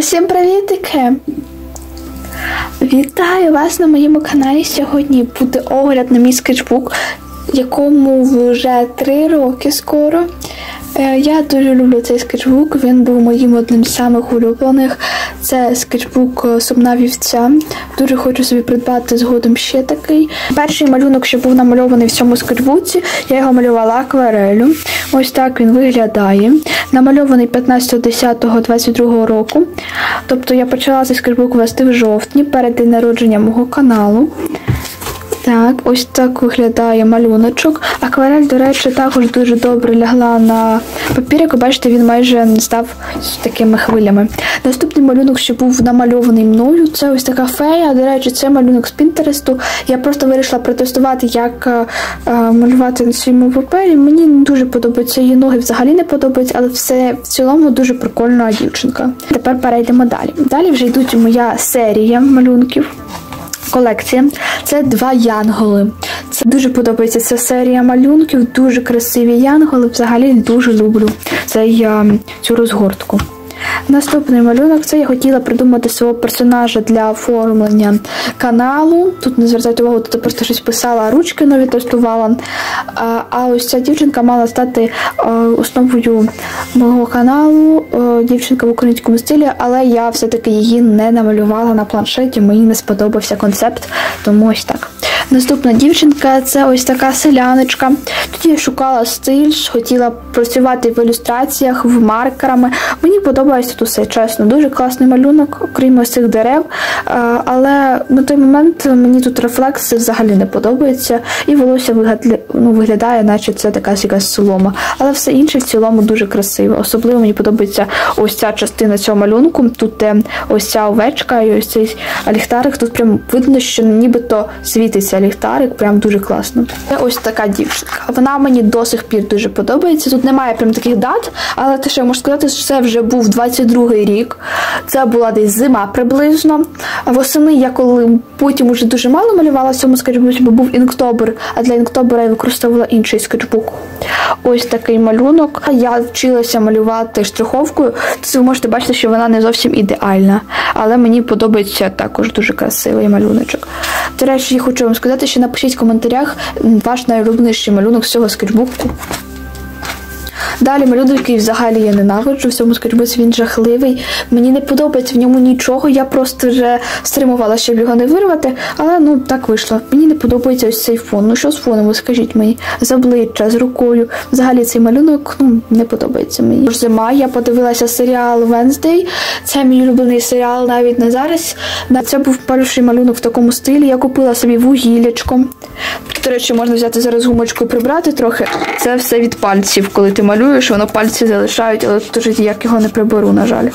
Усім привітики! Вітаю вас на моєму каналі. Сьогодні буде огляд на мій скетчбук, якому вже 3 роки скоро. Я дуже люблю цей скетчбук, він був моїм одним з самих улюблених. Це скетчбук Сумна вівця. Дуже хочу собі придбати згодом ще такий. Перший малюнок, що був намальований в цьому скетчбуці, я його малювала аквареллю. Ось так він виглядає. Намальований 15.10.22 року. Тобто я почала цей скетчбук вести в жовтні, перед день народження мого каналу. Так, ось так виглядає малюночок. Акварель, до речі, також дуже добре лягла на папір. Як ви бачите, він майже не став з такими хвилями. Наступний малюнок, що був намальований мною, це ось така фея. До речі, це малюнок з Пінтересту. Я просто вирішила протестувати, як малювати на своєму папері. Мені не дуже подобаються її ноги, взагалі не подобаються, але все в цілому дуже прикольна дівчинка. Тепер перейдемо далі. Далі вже йдуть моя серія малюнків. Колекція. Це 2 янголи. Це дуже подобається ця серія малюнків, дуже красиві янголи. Взагалі дуже люблю цю розгортку. Наступний малюнок, це я хотіла придумати свого персонажа для оформлення каналу. Тут не звертайте увагу, тут я просто щось писала, ручки нові тестувала. А ось ця дівчинка мала стати основою мого каналу, дівчинка в українському стилі, але я все-таки її не намалювала на планшеті, мені не сподобався концепт, тому ось так. Наступна дівчинка, це ось така селяночка. Тут я шукала стиль, хотіла працювати в ілюстраціях, в маркерами. Мені подобається тут все, чесно. Дуже класний малюнок, окрім ось цих дерев. Але на той момент мені тут рефлекси взагалі не подобаються. І волосся виглядає, наче це така якась солома. Але все інше в цілому дуже красиво. Особливо мені подобається ось ця частина цього малюнку. Тут ось ця овечка і ось цей ліхтарик. Тут прям видно, що нібито світиться ліхтарик, прям дуже класно. Це ось така дівчинка. Вона мені до сих пір дуже подобається. Тут немає прям таких дат, але те, що я можу сказати, що це вже був 22-й рік. Це була десь зима приблизно. Восени я потім уже дуже мало малювала в цьому скетчбуці, бо був інктобер, а для інктобера я використовувала інший скетчбук. Ось такий малюнок. Я вчилася малювати штриховкою. Тут ви можете бачити, що вона не зовсім ідеальна, але мені подобається також дуже красивий малюночок. До речі, я хочу вам сказати, що напишіть в коментарях ваш найулюбленіший малюнок з цього скетчбуку. Далі малюнок, який взагалі я ненавиджу в цьому скетчбуці, він жахливий. Мені не подобається в ньому нічого, я просто вже стримувала, щоб його не вирвати, але так вийшло. Мені не подобається ось цей фон. Що з фоном, ви скажіть мені? З обличчя, з рукою. Взагалі цей малюнок, не подобається мені. Зима, я подивилася серіал Wednesday. Це мій улюблений серіал навіть на зараз. Це був перший малюнок в такому стилі. Я купила собі вугіллячко. До речі, можна взяти зараз гумочку і прибрати трохи. Це все від пальців, коли ти малюєш, воно пальці залишають, але тут вже я його не приберу, на жаль.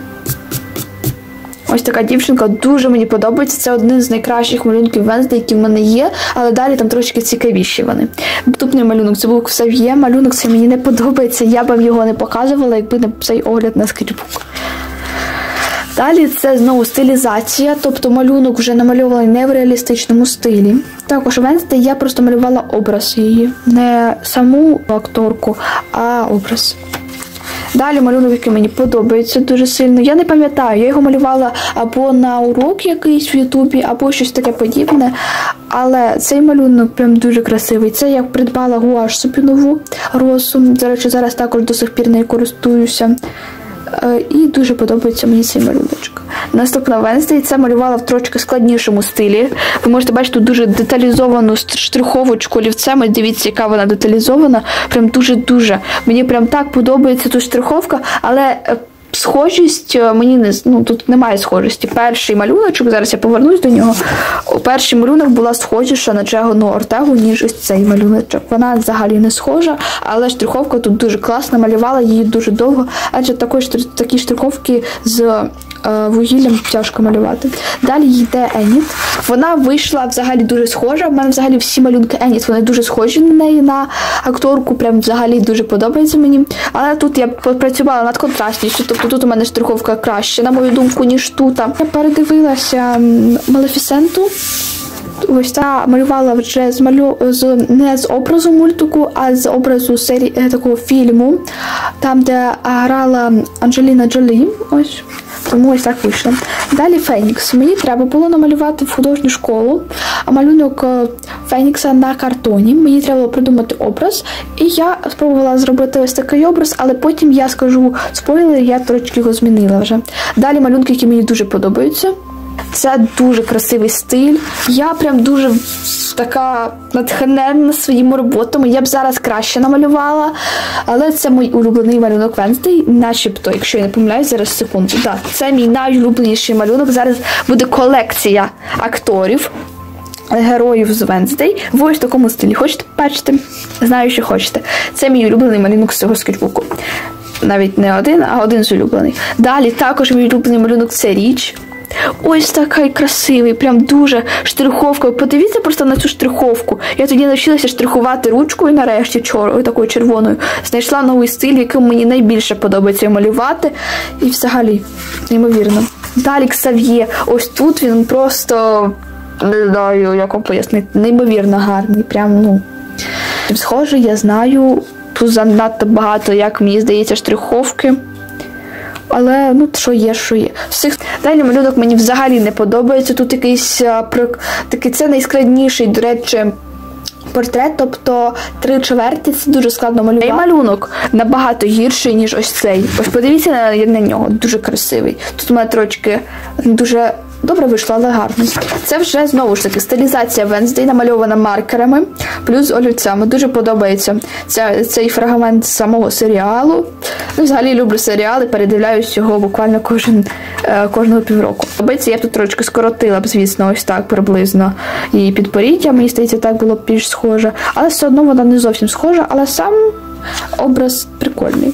Ось така дівчинка, дуже мені подобається. Це один з найкращих малюнків Wednesday, які в мене є, але далі там трошки цікавіші вони. Наступний малюнок, це був Ксав'є. Малюнок цей мені не подобається, я б його не показувала, якби не цей огляд на скетчбук. Далі це знову стилізація, тобто малюнок вже намальований не в реалістичному стилі. Також Wednesday я просто малювала образ її, не саму акторку, а образ. Далі малюнок, який мені подобається дуже сильно. Я не пам'ятаю, я його малювала або на урок якийсь в Ютубі, або щось таке подібне. Але цей малюнок прям дуже красивий. Це я придбала гуаш собі нову росу. До речі, зараз також до сих пір нею користуюся. І дуже подобається мені цей малюночок. Наступна Wednesday, це малювала в трошки складнішому стилі. Ви можете бачити тут дуже деталізовану штриховочку олівцем. Дивіться, яка вона деталізована. Прям дуже-дуже. Мені прям так подобається тут штриховка, але схожість мені тут немає схожості. Перший малюночок, зараз я повернусь до нього. Перший малюнок була схожіша на Джегану Ортегу, ніж ось цей малюночок. Вона взагалі не схожа, але штриховка тут дуже класна, малювала її дуже довго, адже також такі штриховки з вугіллям тяжко малювати. Далі йде Еніт. Вона вийшла взагалі дуже схожа. В мене взагалі всі малюнки Еніт, вони дуже схожі на неї, на акторку. Прям взагалі дуже подобається мені. Але тут я попрацювала над контрастністю. Тобто тут у мене штриховка краще, на мою думку, ніж тут. Я передивилася Малефісенту. Ось та малювала вже не з образу мультику, а з образу такого фільму, там, де грала Анджеліна Джолі. Ось. Тому ось так вийшло. Далі Фенікс. Мені треба було намалювати в художню школу малюнок Фенікса на картоні. Мені треба було придумати образ. І я спробувала зробити ось такий образ, але потім я скажу спойлер, я трошки його змінила вже. Далі малюнки, які мені дуже подобаються. Це дуже красивий стиль. Я прям дуже така натхненна своїми роботами. Я б зараз краще намалювала. Але це мій улюблений малюнок Венздей. Начебто, якщо я не помиляюсь, зараз секунду. Так, це мій найулюбленіший малюнок. Зараз буде колекція акторів, героїв з Венздей в ось такому стилі. Хочете бачити? Знаю, що хочете. Це мій улюблений малюнок з цього скетчбуку. Навіть не один, а один з улюблений. Далі також мій улюблений малюнок – це річ. Ось такий красивий, прям дуже штриховкою. Подивіться просто на цю штриховку. Я тоді навчилася штрихувати ручкою нарешті, такою червоною. Знайшла новий стиль, який мені найбільше подобається малювати. І взагалі, неймовірно. Далі Ксав'є. Ось тут він просто, не знаю, як вам пояснити, неймовірно гарний. Прям, схоже, я знаю, тут занадто багато, як мені здається, штриховки. Але, що є, що є. Далі малюнок мені взагалі не подобається. Тут якийсь такий, це найскладніший, до речі, портрет, тобто 3/4, це дуже складно малювати. І малюнок набагато гірший, ніж ось цей. Ось подивіться на нього, дуже красивий. Тут у мене трошки дуже добре вийшло, але гарно. Це вже, знову ж таки, стилізація Венздей, намальована маркерами, плюс олівцями. Дуже подобається цей фрагмент самого серіалу. Взагалі люблю серіали, передивляюсь його буквально кожного півроку. Я б тут трошки скоротила б, звісно, ось так приблизно її підборіддя. Мені здається, так було б більш схоже. Але все одно вона не зовсім схожа, але сам образ прикольний.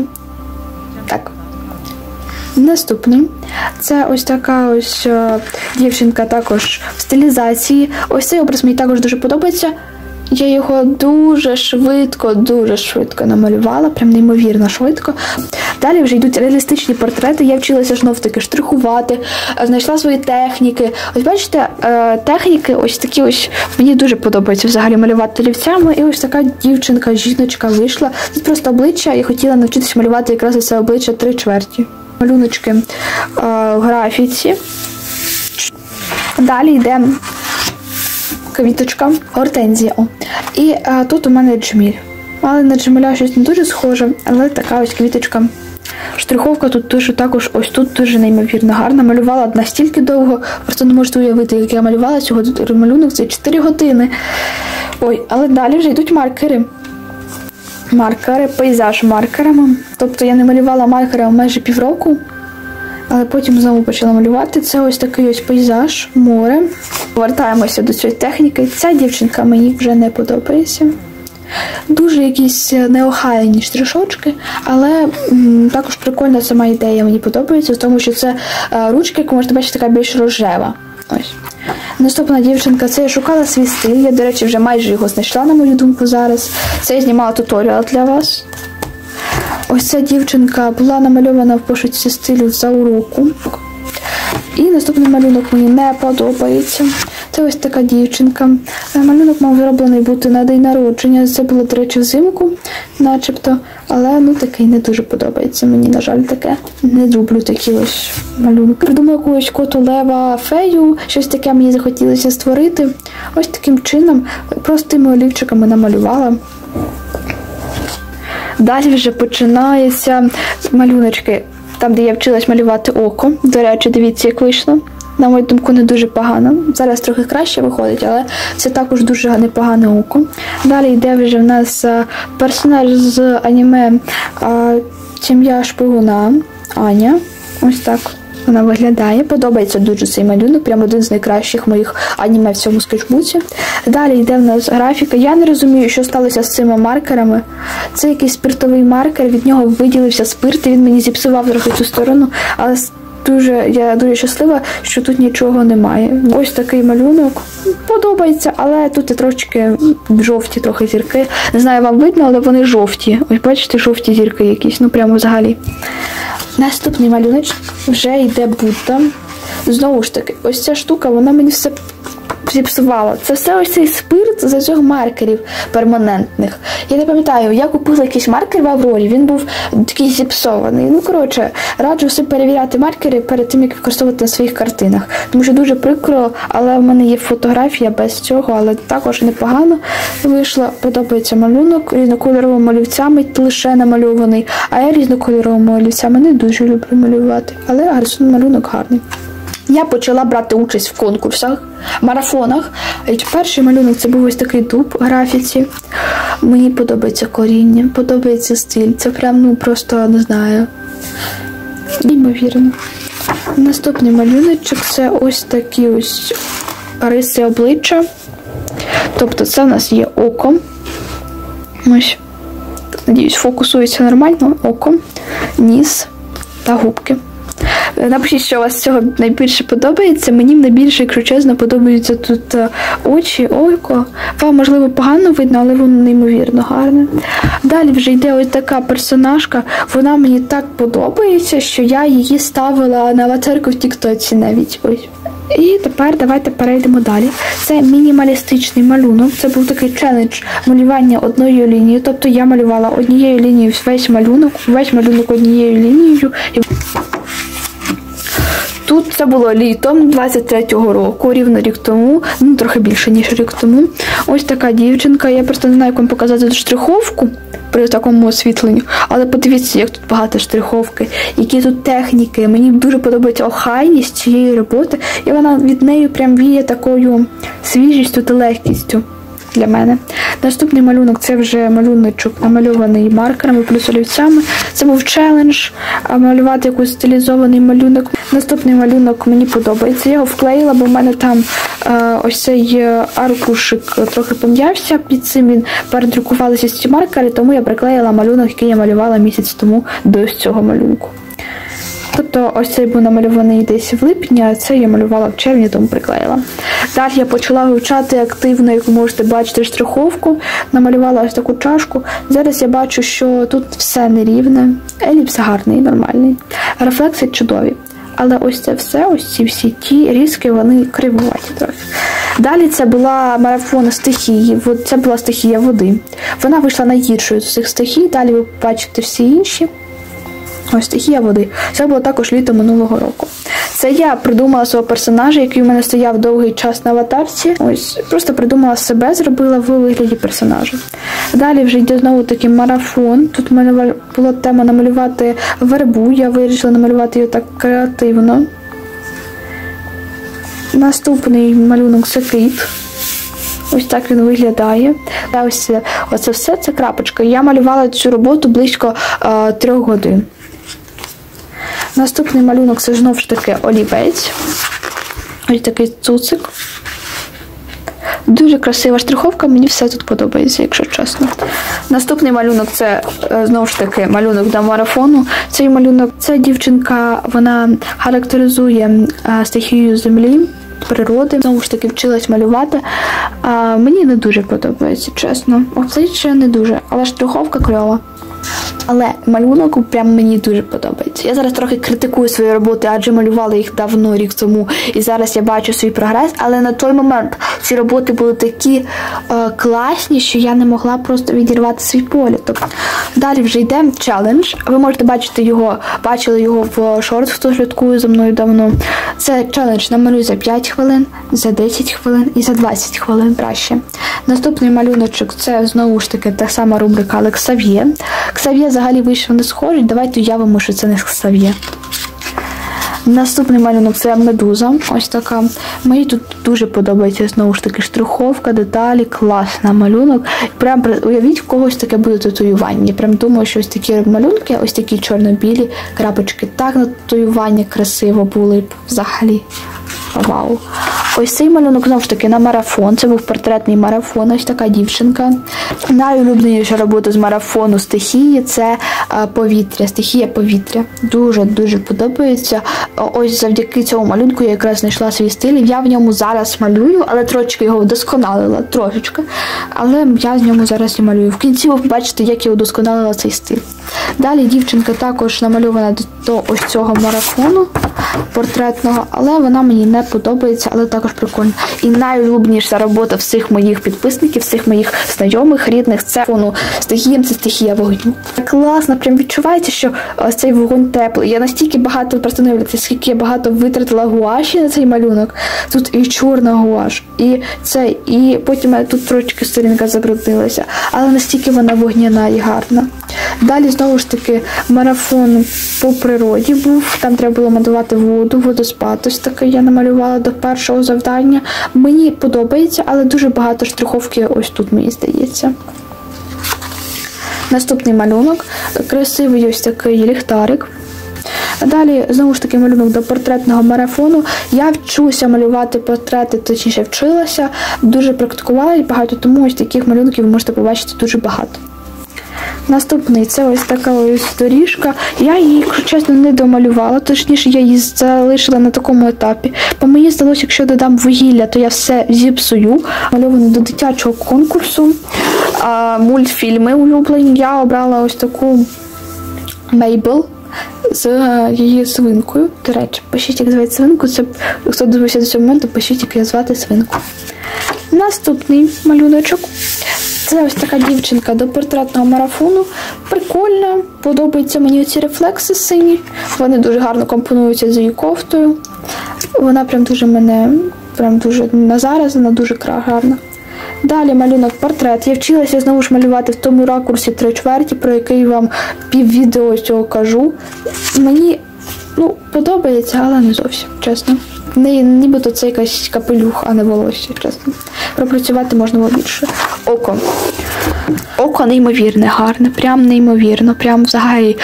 Так. Наступний. Це ось така ось дівчинка також в стилізації. Ось цей образ мені також дуже подобається. Я його дуже швидко намалювала, прям неймовірно швидко. Далі вже йдуть реалістичні портрети. Я вчилася знов-таки штрихувати, знайшла свої техніки. Ось бачите, техніки ось такі ось, мені дуже подобається взагалі малювати олівцями. І ось така дівчинка, жіночка вийшла. Тут просто обличчя, я хотіла навчитися малювати якраз це обличчя 3/4. Малюночки в графіці. Далі йде квіточка, гортензія. І тут у мене джміль. Але на джміля щось не дуже схоже, але така ось квіточка. Штриховка тут дуже також, ось тут дуже неймовірно гарна. Малювала настільки довго, просто не можете уявити, як я малювала цього малюнок, це 4 години. Але далі вже йдуть маркери. Пейзаж маркерами. Тобто я не малювала маркерами майже півроку, але потім знову почала малювати. Це ось такий ось пейзаж, море. Повертаємося до цієї техніки. Ця дівчинка мені вже не подобається. Дуже якісь неохайні штришочки, але також прикольна сама ідея мені подобається, тому що це ручка, яку можете бачити, така більш рожева. Ось. Наступна дівчинка, це я шукала свій стиль, я, до речі, вже майже його знайшла, на мою думку, зараз. Це я знімала туторіал для вас. Ось ця дівчинка була намальована в пошуці стилю за уроку. І наступний малюнок мені не подобається. Це ось така дівчинка. Малюнок мав зроблений бути на день народження. Це було, до речі, взимку, начебто. Але, такий не дуже подобається мені, на жаль, таке. Не люблю такі ось малюнки. Придумала якусь коту, лева, фею. Щось таке мені захотілося створити. Ось таким чином, простими олівчиками намалювала. Далі вже починаються малюночки, там, де я вчилась малювати око. До речі, дивіться, як вийшло. На мою думку, не дуже погано. Зараз трохи краще виходить, але це також дуже непогане око. Далі йде вже в нас персонаж з аніме «Сім'я шпигуна» Аня. Ось так вона виглядає. Подобається дуже цей малюнок, прямо один з найкращих моїх аніме в цьому скетчбуці. Далі йде в нас графіка. Я не розумію, що сталося з цими маркерами. Це якийсь спиртовий маркер, від нього виділився спирт, і він мені зіпсував трохи цю сторону, але я дуже щаслива, що тут нічого немає. Ось такий малюнок. Подобається, але тут і трошки жовті трохи зірки. Не знаю, вам видно, але вони жовті. Ось бачите, жовті зірки якісь, прямо взагалі. Наступний малюнок вже йде Будда. Знову ж таки, ось ця штука, вона мені все зіпсувала. Це все ось цей спирт з цих маркерів перманентних. Я не пам'ятаю, я купила якийсь маркер в Аврорі, він був такий зіпсований. Ну, коротше, раджу все перевіряти маркери перед тим, як використовувати на своїх картинах. Тому що дуже прикро, але в мене є фотографія без цього, але також непогано вийшло. Подобається малюнок різнокольоровими олівцями, лише намальований, а я різнокольоровими олівцями не дуже люблю малювати, але малюнок гарний. Я почала брати участь в конкурсах, марафонах. Перший малюнок це був ось такий дуб в графіці. Мені подобається коріння, подобається стиль. Це прям, просто, не знаю, неймовірно. Наступний малюночок це ось такі ось риси обличчя. Тобто це в нас є око. Ось, надіюсь, фокусується нормально. Око, ніс та губки. Напишіть, що у вас з цього найбільше подобається. Мені найбільше, якщо чесно, подобаються тут очі, око. Вам, можливо, погано видно, але воно неймовірно гарне. Далі вже йде ось така персонажка. Вона мені так подобається, що я її ставила на аватарку в Тіктоці навіть. Ось. І тепер давайте перейдемо далі. Це мінімалістичний малюнок. Це був такий челендж малювання одною лінією. Тобто я малювала однією лінією весь малюнок однією лінією. Тут це було літом 23-го року, рівно рік тому, трохи більше, ніж рік тому. Ось така дівчинка, я просто не знаю, як вам показати штриховку при такому освітленню, але подивіться, як тут багато штриховки, які тут техніки. Мені дуже подобається охайність цієї роботи, і вона від неї прям віє такою свіжістю та легкістю для мене. Наступний малюнок, це вже малюночок намальований маркерами плюс олівцями. Це був челендж малювати якийсь стилізований малюнок. Наступний малюнок мені подобається. Я його вклеїла, бо в мене там ось цей аркушик трохи пом'явся. Під цим він передрукувалися ці маркери, тому я приклеїла малюнок, який я малювала місяць тому до цього малюнку. Тобто ось цей був намальований десь в липні, а цей я малювала в червні, тому приклеїла. Далі я почала вивчати активно, як ви можете бачити, штриховку. Намалювала ось таку чашку. Зараз я бачу, що тут все нерівне. Еліпс гарний, нормальний. Рефлекси чудові. Але ось це все, ось ці всі ті різки, вони кривуваті трохи. Далі це була марафон стихії. Це була стихія води. Вона вийшла найгіршою з цих стихій. Далі ви бачите всі інші. Ось стихія води. Це було також літо минулого року. Це я придумала свого персонажа, який у мене стояв довгий час на аватарці. Ось, просто придумала себе, зробила в вигляді персонажа. Далі вже йде знову такий марафон. Тут у мене була тема намалювати вербу. Я вирішила намалювати її так креативно. Наступний малюнок – це кит. Ось так він виглядає. Ось оце все, це крапочка. Я малювала цю роботу близько 3 годин. Наступний малюнок – це знову ж таки олівець. Ось такий цуцик. Дуже красива штриховка, мені все тут подобається, якщо чесно. Наступний малюнок – це, знову ж таки, малюнок до марафону. Цей малюнок, ця дівчинка, вона характеризує стихію землі, природи. Знову ж таки, вчилась малювати. Мені не дуже подобається, чесно. Обличчя не дуже, але штриховка кльова. Але малюнок прям мені дуже подобається. Я зараз трохи критикую свої роботи, адже малювала їх давно, рік тому, і зараз я бачу свій прогрес, але на той момент ці роботи були такі класні, що я не могла просто відірвати свій погляд. Тобто, далі вже йде челендж. Ви можете бачити його, бачили його в шорт, хто слідкує за мною давно. Це челендж намалюй за 5 хвилин, за 10 хвилин і за 20 хвилин краще. Наступний малюночок – це знову ж таки та сама рубрика, але Ксав'є. Ксав'є взагалі вийшов не схожий, давайте уявимо, що це не Ксав'є. Наступний малюнок – це медуза. Ось така. Мені тут дуже подобається, знову ж таки, штриховка, деталі, класна малюнок. Прям уявіть, в когось таке буде татуювання. Я прям думаю, що ось такі малюнки, ось такі чорно-білі крапочки. Так на татуювання красиво були б взагалі. Вау. Ось цей малюнок, знову ж таки, на марафон. Це був портретний марафон. Ось така дівчинка. Найулюбленіша робота з марафону стихії – це повітря. Стихія повітря. Дуже-дуже подобається. Ось завдяки цьому малюнку я якраз знайшла свій стиль. Я в ньому зараз малюю, але трошки його вдосконалила. Трошечки. Але я з ньому зараз і малюю. В кінці ви побачите, як я удосконалила цей стиль. Далі дівчинка також намальована до ось цього марафону портретного, але вона мені не подобається, але також прикольна. І найулюбленіша робота всіх моїх підписників, всіх моїх знайомих, рідних, це фону стихіям, це стихія вогню. Класно, прям відчувається, що ось цей вогонь теплий. Я настільки багато, просто не уявляєте, скільки я багато витратила гуаші на цей малюнок. Тут і чорна гуаш, і цей, і потім тут трошки сторінка забруднилася, але настільки вона вогняна і гарна. Далі, знову ж таки, марафон по природі був, там треба було малювати воду, водоспад, ось такий я намалювала до першого завдання. Мені подобається, але дуже багато штриховки ось тут, мені здається. Наступний малюнок, красивий ось такий ліхтарик. Далі, знову ж таки, малюнок до портретного марафону. Я вчуся малювати портрети, точніше вчилася, дуже практикувала багато, тому ось таких малюнків ви можете побачити дуже багато. Наступний, це ось така ось доріжка. Я її, якщо чесно, не домалювала, точніше, я її залишила на такому етапі. По мені здалося, якщо додам вугілля, то я все зіпсую. Мальовано до дитячого конкурсу. Мультфільми улюблені. Я обрала ось таку Мейбл з її свинкою. До речі, пишіть, як звати свинку. Це, хто дивився до цього моменту, пишіть, як її звати свинку. Наступний малюночок. Це ось така дівчинка до портретного марафону. Прикольна, подобаються мені ці рефлекси сині. Вони дуже гарно компонуються з її кофтою. Вона прям дуже на зараз, вона дуже гарна. Далі малюнок портрет. Я вчилася знову ж малювати в тому ракурсі 3/4, про який вам піввідео з цього кажу. Мені, подобається, але не зовсім, чесно. Нібито це якась капелюх, а не волосся, чесно. Пропрацювати можна було більше. Око. Око неймовірне, гарне, прям неймовірно, прям взагалі,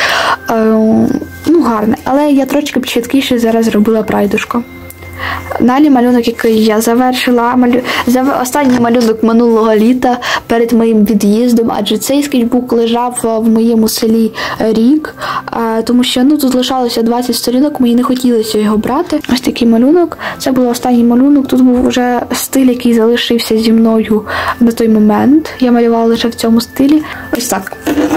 гарне. Але я трошки чіткіше зараз зробила прайдушко. Далі малюнок, який я завершила, останній малюнок минулого літа перед моїм від'їздом, адже цей скетчбук лежав в моєму селі рік, тому що тут лишалося 20 сторінок, мені не хотілося його брати. Ось такий малюнок, це був останній малюнок, тут був вже стиль, який залишився зі мною на той момент, я малювала лише в цьому стилі. Ось так.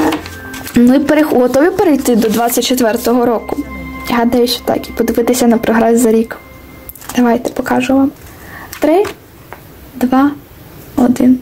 Готові перейти до 24-го року? Я гадаю, що так, і подивитися на прогрес за рік. Давайте покажу вам. 3, 2, 1.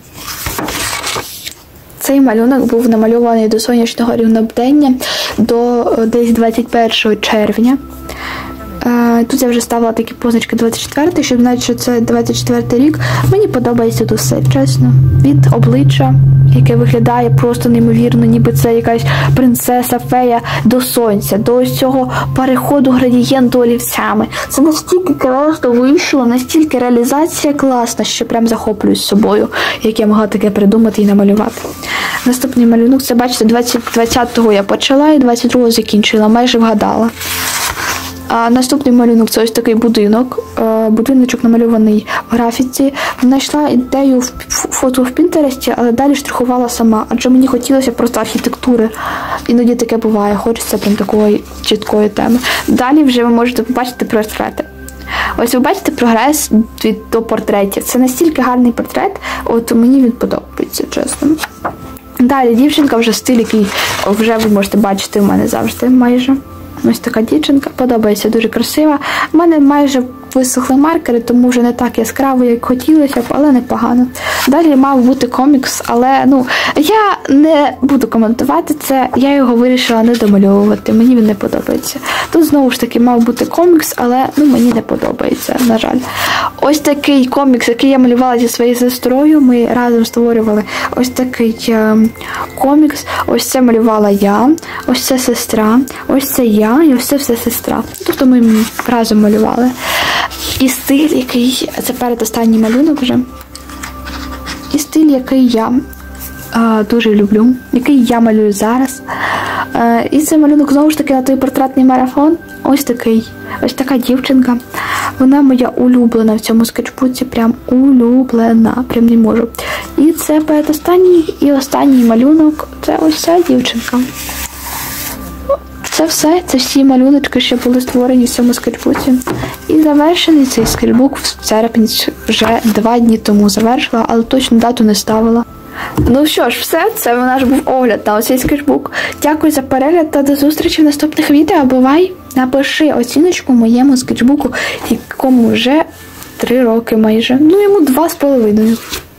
Цей малюнок був намальований до сонячного рівнодення до десь 21 червня. Тут я вже ставила такі позначки 24, щоб знати, що це 24 рік. Мені подобається тут все, чесно. Від обличчя, яке виглядає просто неймовірно, ніби це якась принцеса, фея, до сонця, до ось цього переходу градієнту олівцями. Це настільки класно вийшло, настільки реалізація класна, що прям захоплююсь собою, як я могла таке придумати і намалювати. Наступний малюнок, це, бачите, 20-го я почала і 22-го закінчила, майже вгадала. Наступний малюнок – це ось такий будинок. Будиночок намальований в графіці. Знайшла ідею фото в Пінтересті, але далі штрихувала сама, адже мені хотілося просто архітектури. Іноді таке буває, хочеться прям такої чіткої теми. Далі вже ви можете побачити портрети. Ось ви бачите прогрес до портретів. Це настільки гарний портрет, мені він подобається, чесно. Далі дівчинка вже стиль, який вже ви можете бачити у мене завжди майже. Ось така дівчинка, подобається, дуже красива. У мене майже висохли маркери, тому вже не так яскраво, як хотілося б, але непогано. Далі мав бути комікс, але, я не буду коментувати це, я його вирішила не домальовувати, мені він не подобається. Тут, знову ж таки, мав бути комікс, але, мені не подобається, на жаль. Ось такий комікс, який я малювала зі своєю сестрою, ми разом створювали ось такий комікс, ось це малювала я, ось це сестра, ось це я, і ось це все сестра. Тобто ми разом малювали. І стиль, який, це передостанній малюнок вже, і стиль, який я дуже люблю, який я малюю зараз. І цей малюнок, знову ж таки, на той портретний марафон, ось така дівчинка. Вона моя улюблена в цьому скетчбуці, прям улюблена, прям не можу. І це передостанній і останній малюнок, це ось ця дівчинка. Це все, це всі малюночки, що були створені в цьому скетчбуці. І завершений цей скетчбук в серпні, вже 2 дні тому завершила, але точну дату не ставила. Ну що ж, все, це наш був огляд на оцей скетчбук. Дякую за перегляд та до зустрічі в наступних відео. Бувай! Напиши оціночку моєму скетчбуку, якому вже 3 роки майже. Ну, йому 2,5.